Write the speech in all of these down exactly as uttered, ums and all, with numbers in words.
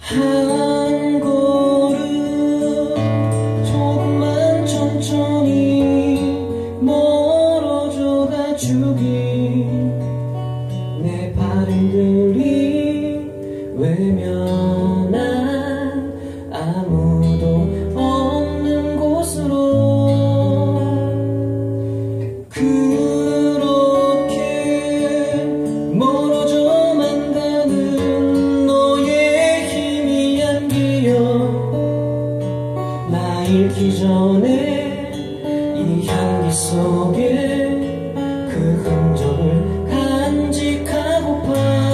한 걸음 조금만 천천히 멀어져 가주길. 내 발들이 외면한 아무도 없는 곳으로 그렇게 멀어져만 가는 너의 희미한 기억, 나 잃기 전에 이 향기 속에 그 흔적을 간직하고파.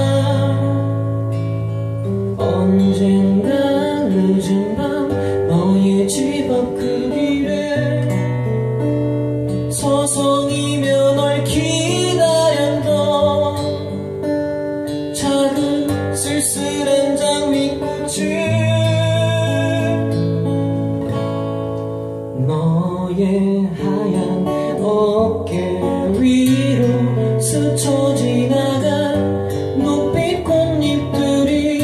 언젠가 늦은 밤 너의 집 앞 그 길에 서성이며 널 기다렸던 작은 쓸쓸한 장미꽃을 너의 하얀 어깨 위로 스쳐 지나간 녹빛 꽃잎들이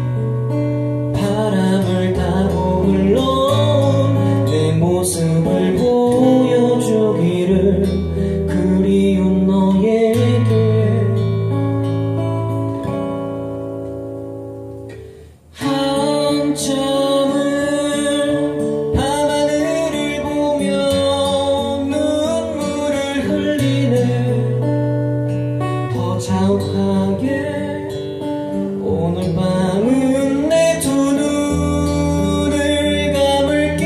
바람을 타고 흘러온 내 모습을 보여주기를. 그리운 너에게 한참을 밤하늘을 보며 눈물을 흘리네. 더 자욱하게 오늘 밤은 내 두 눈을 감을게.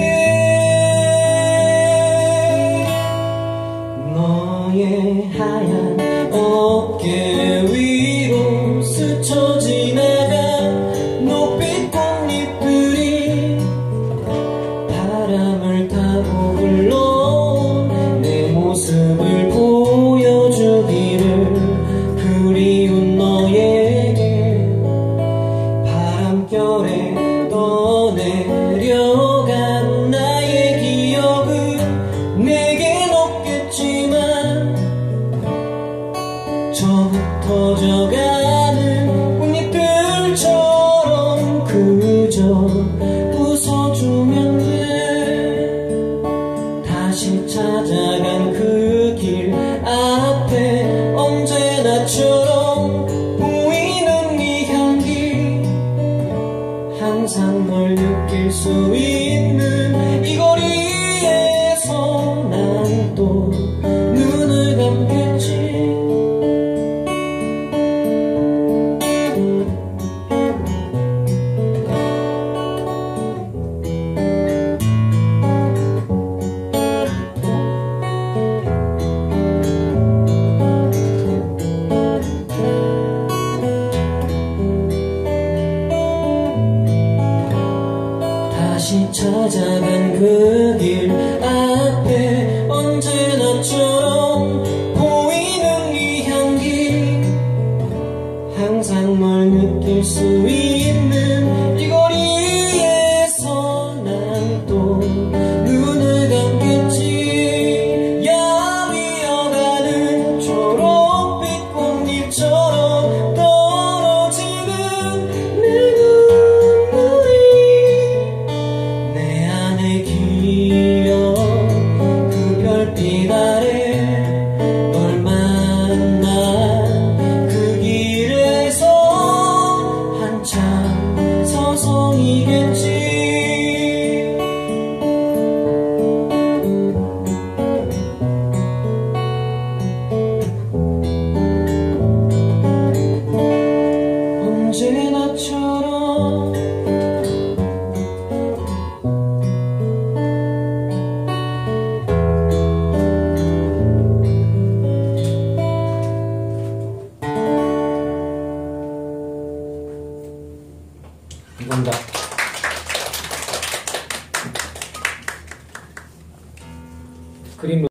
너의 하얀 어깨 위로 스쳐 지나간 녹빛 꽃잎들이 바람을 타고 흘러온 내 모습을 보